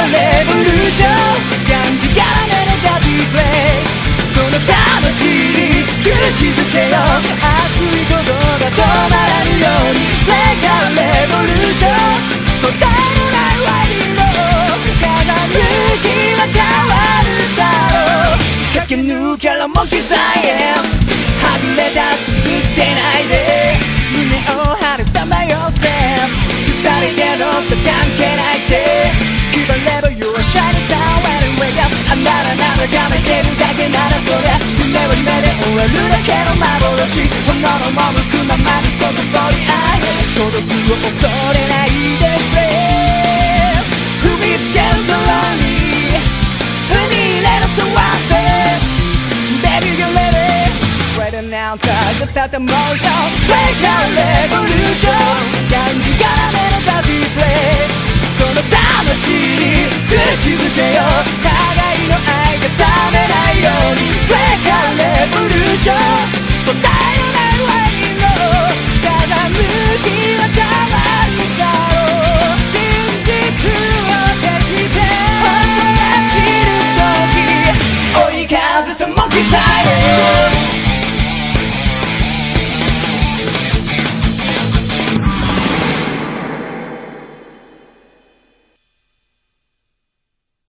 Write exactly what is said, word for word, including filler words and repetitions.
レボリューションがんじがらめのガディプレイその魂に口づけよう熱い鼓動が止まらぬようにブレイカーレボリューション答えのないワインの風向きは変わるだろう駆け抜けろモンキーザイエンはぐれたつってないで胸を張るスタンバイをして腐れてろって関係ないって気張れば You're a shining star anyway あんなら眺めてるだけならそりゃ夢は夢で終わるだけの幻炎の赴くままにその通り愛届くを恐れないでくれ踏みつける空に踏み入れろとわって Baby you're ready Ready now just start the motion Break our revolution がんじがらめのダディプレイ